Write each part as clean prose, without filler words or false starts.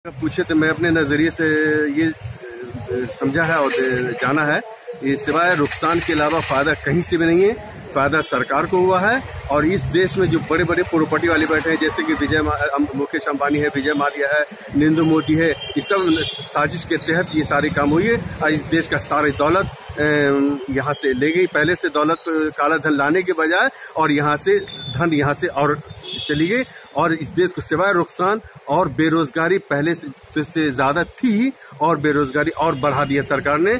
पूछे तो मैं अपने नजरिए से ये समझा है और जाना है, ये सिवाय नुकसान के अलावा फायदा कहीं से भी नहीं है। फायदा सरकार को हुआ है और इस देश में जो बड़े बड़े प्रॉपर्टी वाले बैठे हैं, जैसे कि मुकेश अंबानी है, विजय माल्या है, नरेंद्र मोदी है, इस सब साजिश के तहत ये सारे काम हुई है और इस देश का सारी दौलत यहाँ से ले गई। पहले से दौलत काला धन लाने के बजाय और यहाँ से धन यहाँ से और चली गई और इस देश को सिवाय नुकसान और बेरोजगारी पहले से ज्यादा थी और बेरोजगारी और बढ़ा दिया सरकार ने,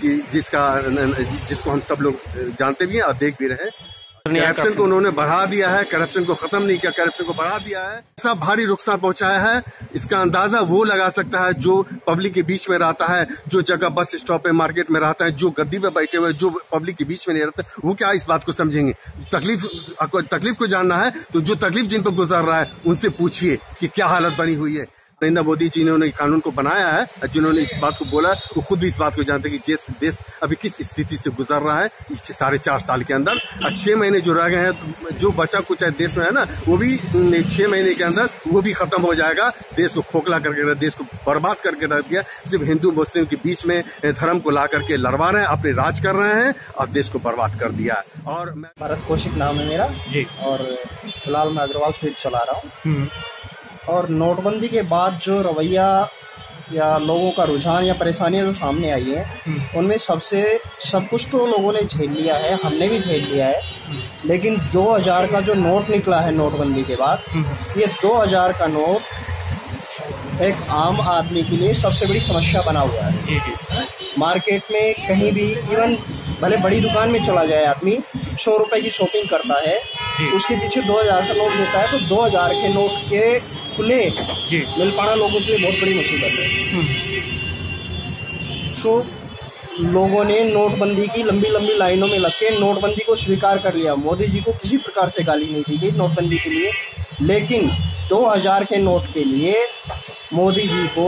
जिसको हम सब लोग जानते भी हैं और देख भी रहे हैं। करप्शन को उन्होंने बढ़ा दिया है, करप्शन को खत्म नहीं किया, करप्शन को बढ़ा दिया है। ऐसा भारी नुकसान पहुंचाया है, इसका अंदाजा वो लगा सकता है जो पब्लिक के बीच में रहता है, जो जगह बस स्टॉप पे मार्केट में रहता है, जो गद्दी पे बैठे हुए, जो पब्लिक के बीच में नहीं रहता, वो क्या इस बात को समझेंगे। तकलीफ को जानना है तो जो तकलीफ जिन पर गुजर रहा है उनसे पूछिए कि क्या हालत बनी हुई है। नरेंद्र मोदी जी ने कानून को बनाया है, जिन्होंने इस बात को बोला, वो खुद भी इस बात को जानते हैं कि देश अभी किस स्थिति से गुजर रहा है इस 4.5 साल के अंदर। 6 महीने जो रह गए हैं, जो बचा कुछ देश में है ना, वो भी 6 महीने के अंदर वो भी खत्म हो जाएगा। देश को खोखला करके, देश को बर्बाद करके रख दिया। सिर्फ हिंदू मुस्लिम के बीच में धर्म को ला करके लड़वा रहे हैं, अपने राज कर रहे हैं और देश को बर्बाद कर दिया है। और मैं भारत कौशिक नाम है मेरा जी, और फिलहाल मैं अग्रवाल स्वीट चला रहा हूँ। और नोटबंदी के बाद जो रवैया या लोगों का रुझान या परेशानियां जो सामने आई है, उनमें सब कुछ तो लोगों ने झेल लिया है, हमने भी झेल लिया है। लेकिन 2000 का जो नोट निकला है नोटबंदी के बाद, ये 2000 का नोट एक आम आदमी के लिए सबसे बड़ी समस्या बना हुआ है। मार्केट में कहीं भी, इवन भले बड़ी दुकान में चला जाए, आदमी 100 रुपए की शॉपिंग करता है, उसके पीछे 2000 का नोट देता है, तो 2000 के नोट के खुले मिल पाना लोगों के लिए बहुत बड़ी मुसीबत है। सो लोगों ने नोटबंदी की लंबी लंबी लाइनों में लग के नोटबंदी को स्वीकार कर लिया। मोदी जी को किसी प्रकार से गाली नहीं दी गई नोटबंदी के लिए, लेकिन 2000 के नोट के लिए मोदी जी को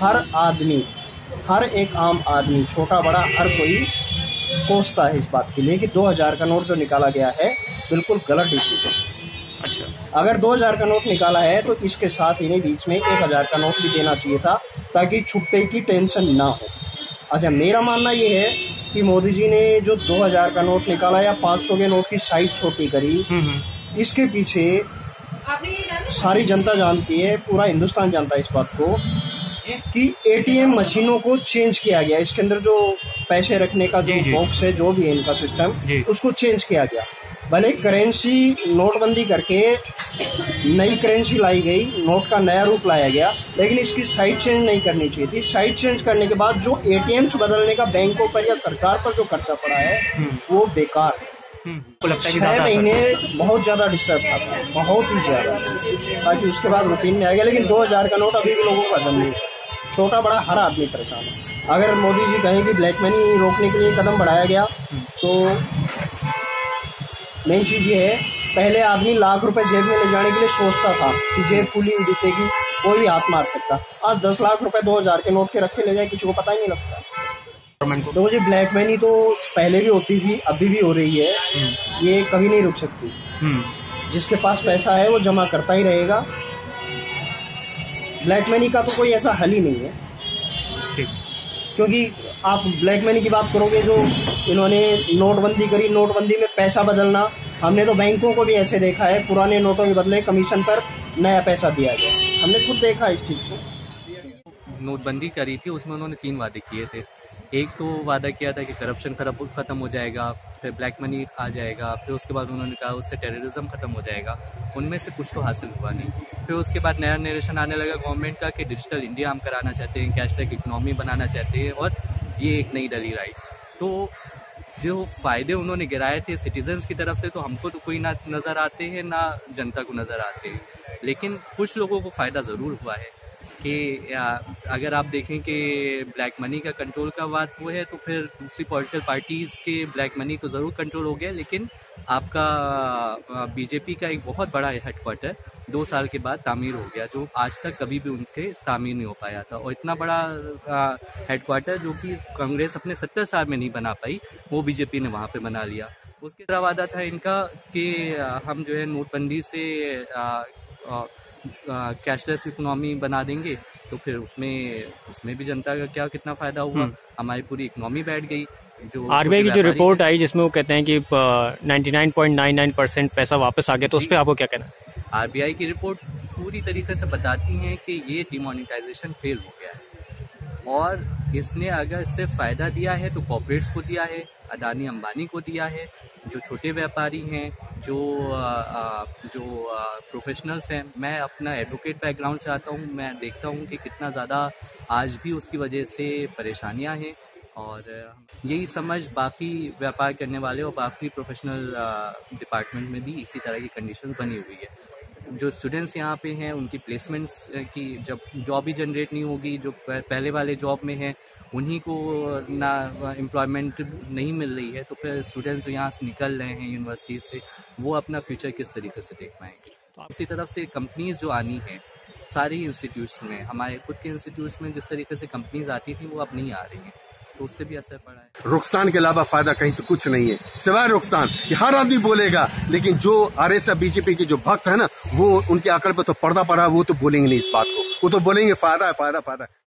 हर एक आम आदमी, छोटा बड़ा हर कोई कोसता है इस बात के लिए कि 2000 का नोट जो निकाला गया है बिल्कुल गलत डिसीजन। अच्छा, अगर 2000 का नोट निकाला है तो इसके साथ इन्हें बीच में 1000 का नोट भी देना चाहिए था, ताकि छुट्टे की टेंशन ना हो। अच्छा, मेरा मानना ये है कि मोदी जी ने जो 2000 का नोट निकाला या 500 के नोट की साइज छोटी करी, इसके पीछे सारी जनता जानती है, पूरा हिंदुस्तान जानता है इस बात को कि एटीएम मशीनों को चेंज किया गया। इसके अंदर जो पैसे रखने का जो बॉक्स है, जो भी है इनका सिस्टम, उसको चेंज किया गया। भले करेंसी नोटबंदी करके नई करेंसी लाई गई, नोट का नया रूप लाया गया, लेकिन इसकी साइज चेंज नहीं करनी चाहिए थी। साइज चेंज करने के बाद जो एटीएम्स बदलने का बैंकों पर या सरकार पर जो खर्चा पड़ा है वो बेकार है। 6 महीने बहुत ज्यादा डिस्टर्ब था, बहुत ही ज्यादा, ताकि उसके बाद रूटीन में आ गया। लेकिन 2000 का नोट अभी भी लोगों का दम नहीं, छोटा बड़ा हर आदमी परेशान है। अगर मोदी जी कहें कि ब्लैक मनी रोकने के लिए कदम बढ़ाया गया, तो मेन चीज़ ये है, पहले आदमी लाख रुपए जेब में ले जाने के लिए सोचता था कि जेब फूली हुई दिखेगी, कोई भी हाथ मार सकता। आज 10 लाख रुपए 2000 के नोट के रखे ले जाए, किसी को पता ही नहीं लगता। तो जी ब्लैक मनी तो पहले भी होती थी, अभी भी हो रही है, ये कभी नहीं रुक सकती। जिसके पास पैसा है वो जमा करता ही रहेगा। ब्लैक मनी का तो कोई ऐसा हल ही नहीं है, क्योंकि आप ब्लैक मनी की बात करोगे, जो इन्होंने नोटबंदी करी, नोटबंदी में पैसा बदलना, हमने तो बैंकों को भी ऐसे देखा है, पुराने नोटों के बदले कमीशन पर नया पैसा दिया गया, हमने खुद देखा इस चीज़ को। नोटबंदी करी थी, उसमें उन्होंने 3 वादे किए थे। एक तो वादा किया था कि करप्शन खत्म हो जाएगा, फिर ब्लैक मनी आ जाएगा, फिर उसके बाद उन्होंने कहा उससे टेररिज्म खत्म हो जाएगा। उनमें से कुछ तो हासिल हुआ नहीं। फिर उसके बाद नया नरेशन आने लगा गवर्नमेंट का कि डिजिटल इंडिया हम कराना चाहते हैं, कैशलेस इकोनॉमी बनाना चाहते हैं, और ये एक नई डली राइट। तो जो फ़ायदे उन्होंने गिराए थे सिटीजन्स की तरफ से, तो हमको तो कोई ना नज़र आते हैं ना जनता को नज़र आते हैं, लेकिन कुछ लोगों को फ़ायदा ज़रूर हुआ है। कि अगर आप देखें कि ब्लैक मनी का कंट्रोल का बात वो है, तो फिर दूसरी पॉलिटिकल पार्टीज़ के ब्लैक मनी तो ज़रूर कंट्रोल हो गया, लेकिन आपका बीजेपी का एक बहुत बड़ा हेडक्वार्टर 2 साल के बाद तामीर हो गया, जो आज तक कभी भी उनके तामीर नहीं हो पाया था। और इतना बड़ा हेडक्वार्टर जो कि कांग्रेस अपने 70 साल में नहीं बना पाई, वो बीजेपी ने वहाँ पे बना लिया। उसके तरह वादा था इनका कि हम जो है नोटबंदी से कैशलेस इकोनॉमी बना देंगे तो फिर उसमें भी जनता का क्या कितना फायदा हुआ, हमारी पूरी इकोनॉमी बैठ गई। जो आरबीआई की जो रिपोर्ट आई जिसमें वो कहते हैं कि 99.99% पैसा वापस आ गया, तो उस पर आपको क्या कहना है? आरबीआई की रिपोर्ट पूरी तरीके से बताती है कि ये डिमोनेटाइजेशन फेल हो गया है, और इसने अगर इससे फायदा दिया है तो कॉर्पोरेट्स को दिया है, अडानी अंबानी को दिया है, जो छोटे व्यापारी हैं, जो प्रोफेशनल्स हैं। मैं अपना एडवोकेट बैकग्राउंड से आता हूँ, मैं देखता हूँ कि कितना ज़्यादा आज भी उसकी वजह से परेशानियाँ हैं, और यही समझ बाकी व्यापार करने वाले और बाकी प्रोफेशनल डिपार्टमेंट में भी इसी तरह की कंडीशन बनी हुई है। जो स्टूडेंट्स यहाँ पे हैं उनकी प्लेसमेंट्स की जब जॉब ही जनरेट नहीं होगी, जो पहले वाले जॉब में हैं उन्हीं को ना एम्प्लॉयमेंट नहीं मिल रही है, तो फिर स्टूडेंट्स जो यहाँ से निकल रहे हैं यूनिवर्सिटीज से, वो अपना फ्यूचर किस तरीके से देख पाएंगे। तो इसी तरफ से कंपनीज जो आनी है सारी इंस्टीट्यूट्स में, हमारे खुद के इंस्टीट्यूट्स में जिस तरीके से कंपनीज आती थी वो अब नहीं आ रही हैं, तो उससे भी असर पड़ा है। रुखसान के अलावा फायदा कहीं से कुछ नहीं है सिवाय रुखसान। ये हर आदमी बोलेगा, लेकिन जो आरएसएस बीजेपी के जो भक्त है ना, वो उनके अकल पे तो पर्दा पड़ा, वो तो बोलेंगे नहीं इस बात को, वो तो बोलेंगे फायदा है, फायदा फायदा।